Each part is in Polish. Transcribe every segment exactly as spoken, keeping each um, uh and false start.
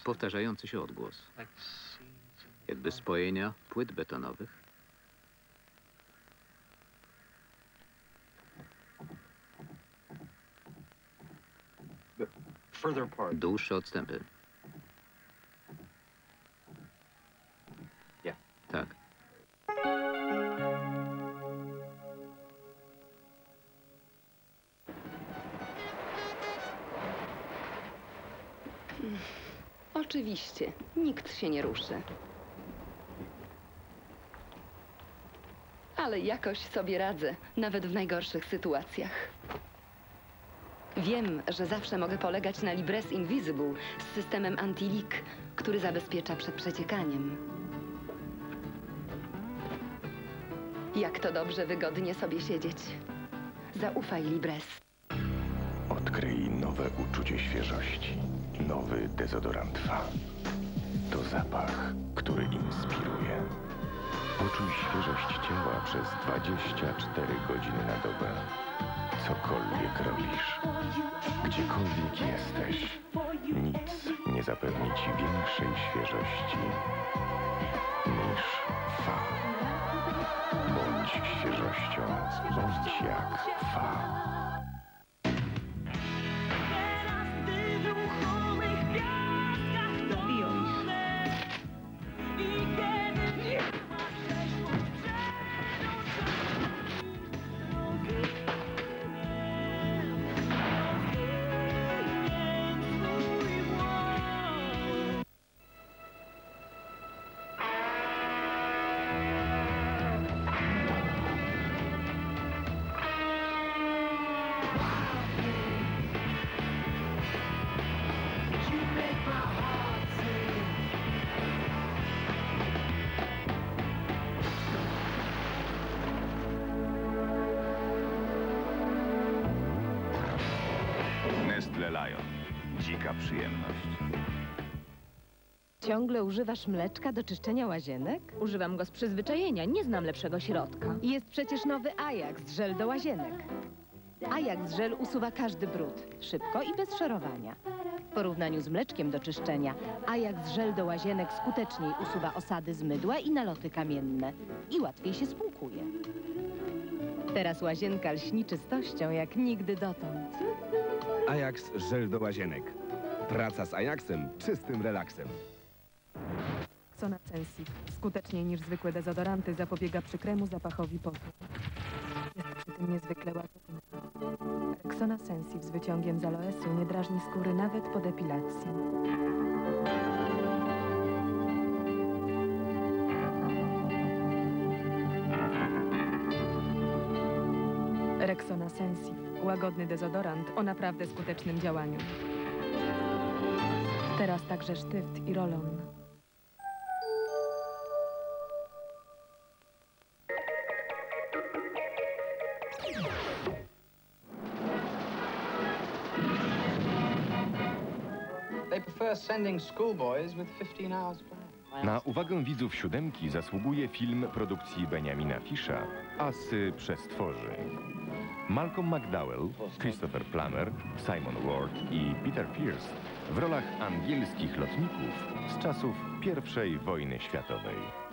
powtarzający się odgłos. Jakby spojenia płyt betonowych. Dłuższe odstępy. Tak. Oczywiście, nikt się nie ruszy. Ale jakoś sobie radzę, nawet w najgorszych sytuacjach. Wiem, że zawsze mogę polegać na Libres Invisible z systemem anti-leak, który zabezpiecza przed przeciekaniem. Jak to dobrze, wygodnie sobie siedzieć. Zaufaj, Libres. Odkryj nowe uczucie świeżości. Nowy dezodorant Fa. To zapach, który inspiruje. Poczuj świeżość ciała przez dwadzieścia cztery godziny na dobę. Cokolwiek robisz, gdziekolwiek jesteś, nic nie zapewni ci większej świeżości niż Fa. Bądź świeżością, bądź jak Fa. Nestle Lion. Dzika przyjemność. Ciągle używasz mleczka do czyszczenia łazienek? Używam go z przyzwyczajenia, nie znam lepszego środka. Jest przecież nowy Ajax, żel do łazienek. Ajax żel usuwa każdy brud, szybko i bez szorowania. W porównaniu z mleczkiem do czyszczenia, Ajax żel do łazienek skuteczniej usuwa osady z mydła i naloty kamienne i łatwiej się spłukuje. Teraz łazienka lśni czystością jak nigdy dotąd. Ajax żel do łazienek. Praca z Ajaxem czystym relaksem. Rexona Sensitive skuteczniej niż zwykłe dezodoranty zapobiega przykremu zapachowi potu. Jest przy tym niezwykle łagodny. Rexona Sensitive z wyciągiem z aloesu nie drażni skóry nawet po depilacji. Rexona Sensitive. Łagodny dezodorant o naprawdę skutecznym działaniu. Teraz także sztyft i rolon. Na uwagę widzów siódemki zasługuje film produkcji Benjamina Fisha Asy przestworzy. Malcolm McDowell, Christopher Plummer, Simon Ward i Peter Pierce w rolach angielskich lotników z czasów pierwszej wojny światowej.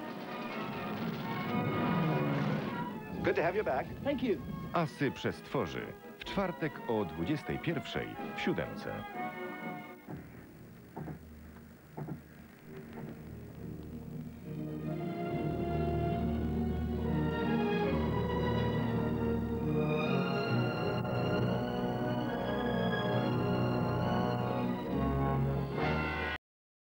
Good to have you back. Thank you. Asy przestworzy w czwartek o dwudziestej pierwszej w siódemce.